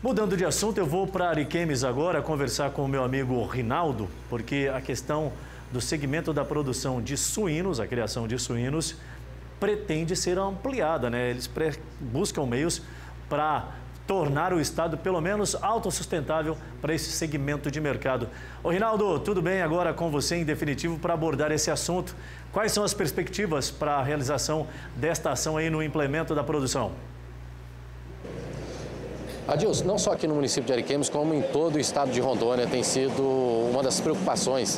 Mudando de assunto, eu vou para Ariquemes agora conversar com o meu amigo Rinaldo, porque a questão do segmento da produção de suínos, a criação de suínos, pretende ser ampliada, né? Eles buscam meios para tornar o Estado, pelo menos, autossustentável para esse segmento de mercado. Ô Rinaldo, tudo bem agora com você, em definitivo, para abordar esse assunto? Quais são as perspectivas para a realização desta ação aí no implemento da produção? Adilson, não só aqui no município de Ariquemes, como em todo o estado de Rondônia, tem sido uma das preocupações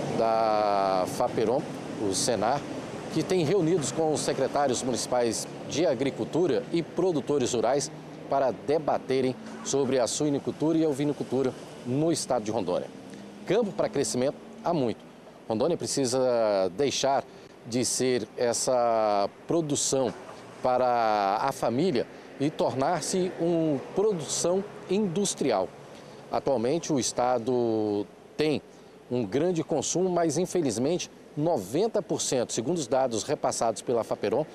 da FAPEROM, o Senar, que tem reunidos com os secretários municipais de agricultura e produtores rurais para debaterem sobre a suinicultura e a ovinicultura no estado de Rondônia. Campo para crescimento há muito. Rondônia precisa deixar de ser essa produção para a família e tornar-se uma produção industrial. Atualmente o estado tem um grande consumo, mas infelizmente 90%, segundo os dados repassados pela FAPEROM,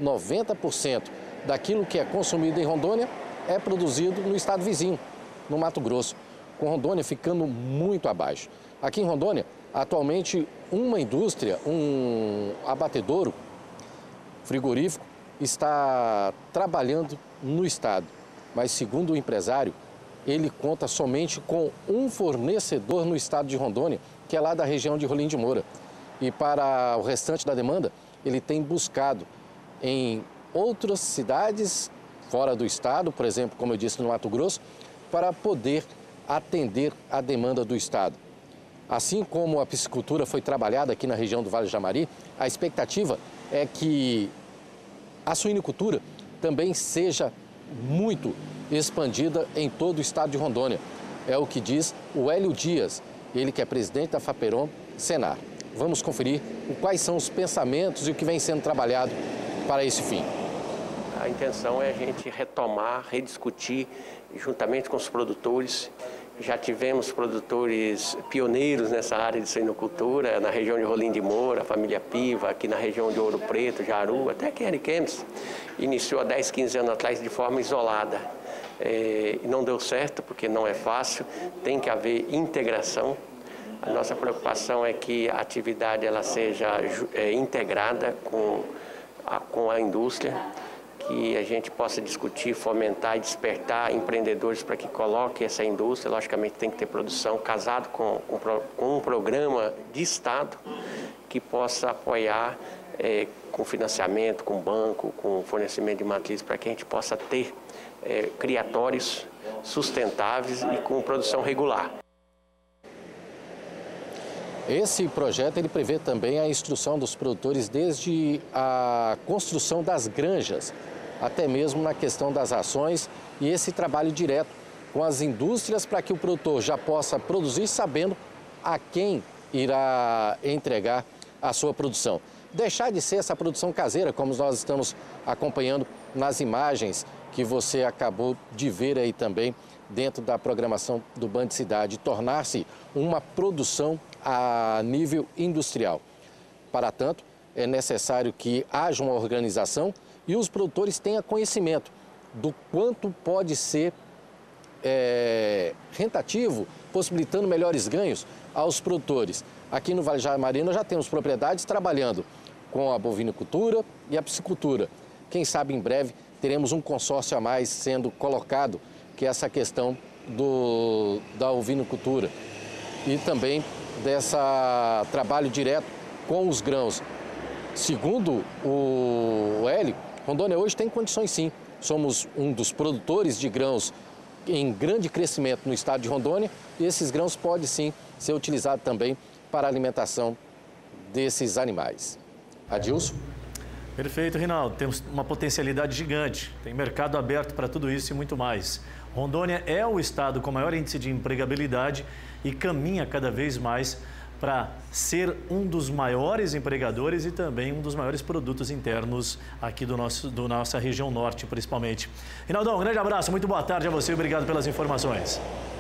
90% daquilo que é consumido em Rondônia é produzido no estado vizinho, no Mato Grosso, com Rondônia ficando muito abaixo. Aqui em Rondônia, atualmente, uma indústria, um abatedouro frigorífico, está trabalhando no estado, mas segundo o empresário, ele conta somente com um fornecedor no estado de Rondônia, que é lá da região de Rolim de Moura. E para o restante da demanda, ele tem buscado em outras cidades fora do estado, por exemplo, como eu disse, no Mato Grosso, para poder atender a demanda do estado. Assim como a piscicultura foi trabalhada aqui na região do Vale do Jamari, a expectativa é que a suinicultura também seja muito expandida em todo o estado de Rondônia. É o que diz o Hélio Dias, ele que é presidente da FAPEROM Senar. Vamos conferir quais são os pensamentos e o que vem sendo trabalhado para esse fim. A intenção é a gente retomar, rediscutir juntamente com os produtores. Já tivemos produtores pioneiros nessa área de suinocultura, na região de Rolim de Moura, a família Piva, aqui na região de Ouro Preto, Jaru, até aqui em Ariquemes. Iniciou há 10, 15 anos atrás de forma isolada. E não deu certo, porque não é fácil, tem que haver integração. A nossa preocupação é que a atividade ela seja integrada com a indústria, que a gente possa discutir, fomentar e despertar empreendedores para que coloquem essa indústria. Logicamente tem que ter produção, casado com um programa de Estado que possa apoiar com financiamento, com banco, com fornecimento de matrizes, para que a gente possa ter criatórios sustentáveis e com produção regular. Esse projeto ele prevê também a instrução dos produtores desde a construção das granjas, até mesmo na questão das rações e esse trabalho direto com as indústrias para que o produtor já possa produzir sabendo a quem irá entregar a sua produção. Deixar de ser essa produção caseira, como nós estamos acompanhando nas imagens que você acabou de ver aí também dentro da programação do Band Cidade, tornar-se uma produção a nível industrial. Para tanto, é necessário que haja uma organização e os produtores tenham conhecimento do quanto pode ser rentativo, possibilitando melhores ganhos aos produtores. Aqui no Vale do Jamari nós já temos propriedades trabalhando com a bovinicultura e a piscicultura. Quem sabe em breve teremos um consórcio a mais sendo colocado, que é essa questão da ovinocultura e também desse trabalho direto com os grãos. Segundo o Hélio, Rondônia hoje tem condições sim. Somos um dos produtores de grãos em grande crescimento no estado de Rondônia e esses grãos podem sim ser utilizados também para a alimentação desses animais. Adilson? Perfeito, Rinaldo. Temos uma potencialidade gigante. Tem mercado aberto para tudo isso e muito mais. Rondônia é o estado com maior índice de empregabilidade e caminha cada vez mais para ser um dos maiores empregadores e também um dos maiores produtos internos aqui da nossa região norte, principalmente. Rinaldão, um grande abraço, muito boa tarde a você e obrigado pelas informações.